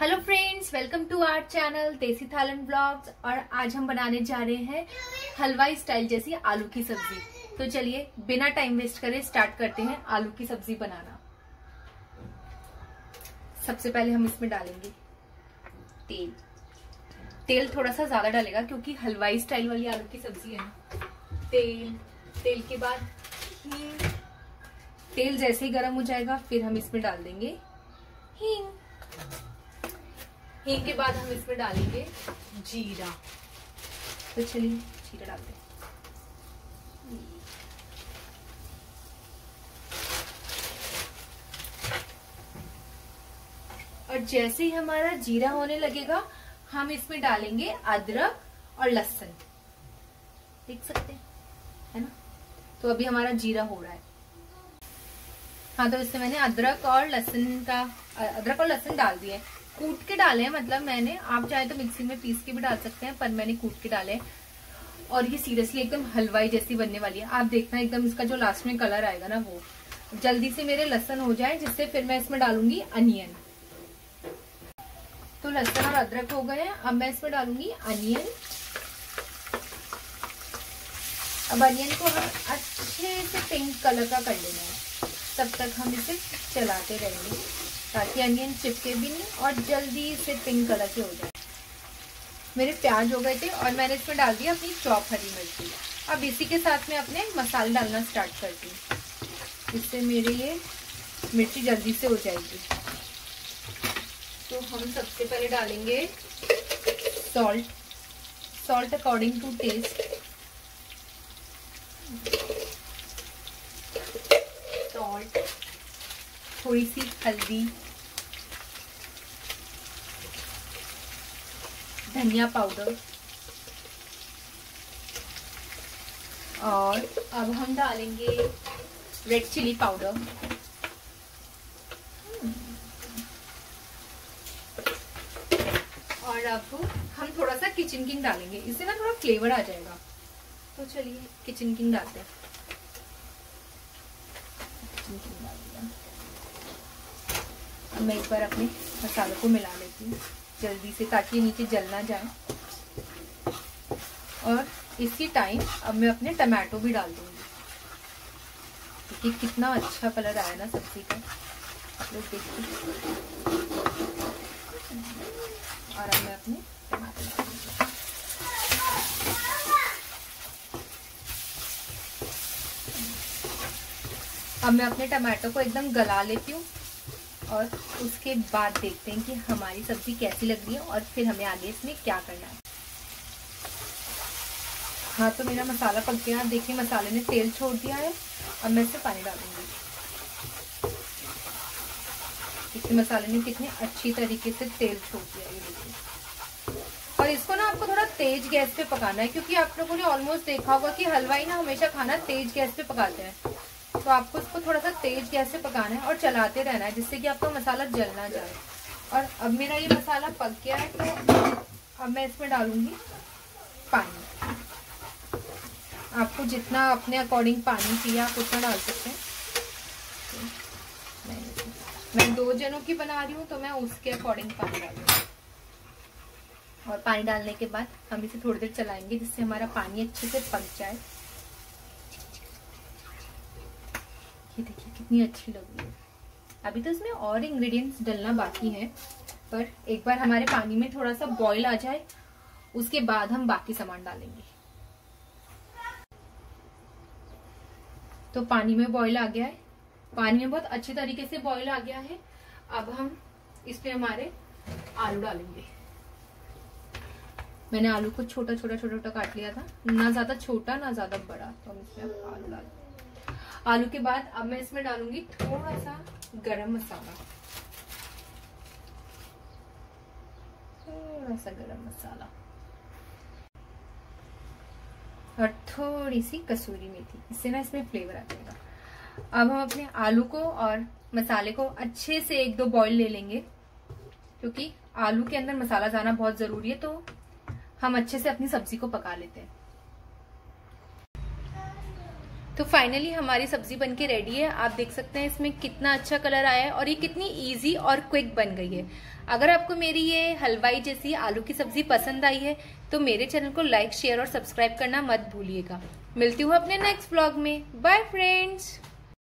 Hello friends, welcome to our channel Desi थालन blogs. और आज हम बनाने जा रहे हैं हलवाई स्टाइल जैसी आलू की सब्जी। तो चलिए बिना टाइम वेस्ट करे स्टार्ट करते हैं आलू की सब्जी बनाना। सबसे पहले हम इसमें डालेंगे तेल। तेल थोड़ा सा ज्यादा डालेगा क्योंकि हलवाई स्टाइल वाली आलू की सब्जी है ना। तेल के बाद हींग। तेल जैसे ही गर्म हो जाएगा फिर हम इसमें डाल देंगे हींग। हींग के बाद हम इसमें डालेंगे जीरा। तो चलिए जीरा डालते हैं। और जैसे ही हमारा जीरा होने लगेगा हम इसमें डालेंगे अदरक और लहसुन। देख सकते हैं, है ना। तो अभी हमारा जीरा हो रहा है। हाँ, तो इसमें मैंने अदरक और लहसुन डाल दिए। कूट के डाले हैं, मतलब मैंने, आप चाहे तो मिक्सी में पीस के भी डाल सकते हैं, पर मैंने कूट के डाले। और ये सीरियसली एकदम हलवाई जैसी बनने वाली है। आप देखना एकदम इसका जो लास्ट में कलर आएगा ना, वो जल्दी से मेरे लहसुन हो जाए, जिससे फिर मैं इसमें डालूंगी अनियन। तो लहसुन और अदरक हो गए हैं, अब मैं इसमें डालूंगी अनियन। अब अनियन को हम अच्छे से पिंक कलर का कर लेना है। तब तक हम इसे चलाते रहेंगे ताकि अनियन चिपके भी नहीं और जल्दी से पिंक कलर के हो जाए। मेरे प्याज हो गए थे और मैंने इसमें डाल दिया अपनी चॉप हरी मिर्ची। अब इसी के साथ में अपने मसाले डालना स्टार्ट करती हूँ, इससे मेरे ये मिर्ची जल्दी से हो जाएगी। तो हम सबसे पहले डालेंगे salt according to taste. Salt, थोड़ी सी हल्दी, धनिया पाउडर, और अब हम डालेंगे रेड चिली पाउडर। और अब हम थोड़ा सा किचन किंग डालेंगे, इससे ना थोड़ा फ्लेवर आ जाएगा। तो चलिए किचन किंग डालते हैं। अब मैं एक बार अपने मसालों को मिला लेती हूँ जल्दी से, ताकि नीचे जल ना जाए। और इसी टाइम अब मैं अपने टमाटो भी डाल दूंगी, क्योंकि कितना अच्छा कलर आया ना सब्जी का, आप लोग देखिए। और अब मैं अपने टमाटो डाल दूंगी। अब मैं अपने टमाटो को एकदम गला लेती हूँ और उसके बाद देखते हैं कि हमारी सब्जी कैसी लग रही है और फिर हमें आगे इसमें क्या करना है। हाँ, तो मेरा मसाला पक गया। देखिए मसाले ने तेल छोड़ दिया है। अब मैं इसमें पानी डालूंगी। देखिए मसाले ने कितने अच्छी तरीके से तेल छोड़ दिया, ये देखिए। और इसको ना आपको थोड़ा तेज गैस पे पकाना है, क्योंकि आप लोगों ने ऑलमोस्ट देखा होगा कि हलवाई ना हमेशा खाना तेज गैस पे पकाते हैं। तो आपको इसको थोड़ा सा तेज गैस से पकाना है और चलाते रहना है, जिससे कि आपका मसाला जल ना जाए। और अब मेरा ये मसाला पक गया है, तो अब मैं इसमें डालूंगी पानी। आपको जितना अपने अकॉर्डिंग पानी चाहिए आप उतना डाल सकते हैं। मैं 2 जनों की बना रही हूँ, तो मैं उसके अकॉर्डिंग पानी डालूंगी। और पानी डालने के बाद हम इसे थोड़ी देर चलाएंगे, जिससे हमारा पानी अच्छे से पक जाए। ये देखिए कितनी अच्छी लग रही है। अभी तो इसमें और इंग्रेडिएंट्स डलना बाकी है, पर एक बार हमारे पानी में थोड़ा सा बॉईल आ जाए, उसके बाद हम बाकी सामान डालेंगे। तो पानी में बॉईल आ गया है, पानी में बहुत अच्छी तरीके से बॉईल आ गया है। अब हम इसमें हमारे आलू डालेंगे। मैंने आलू को छोटा छोटा काट लिया था, ना ज्यादा छोटा ना ज्यादा बड़ा। तो हम इसमें आलू डालेंगे। आलू के बाद अब मैं इसमें डालूंगी थोड़ा सा गरम मसाला, और थोड़ी सी कसूरी मेथी। इससे ना इसमें फ्लेवर आ जाएगा। अब हम अपने आलू को और मसाले को अच्छे से 1-2 बॉईल ले लेंगे, क्योंकि आलू के अंदर मसाला जाना बहुत जरूरी है। तो हम अच्छे से अपनी सब्जी को पका लेते हैं। तो फाइनली हमारी सब्जी बनके रेडी है। आप देख सकते हैं इसमें कितना अच्छा कलर आया है और ये कितनी इजी और क्विक बन गई है। अगर आपको मेरी ये हलवाई जैसी आलू की सब्जी पसंद आई है तो मेरे चैनल को लाइक, शेयर और सब्सक्राइब करना मत भूलिएगा। मिलती हूँ अपने नेक्स्ट व्लॉग में। Bye friends.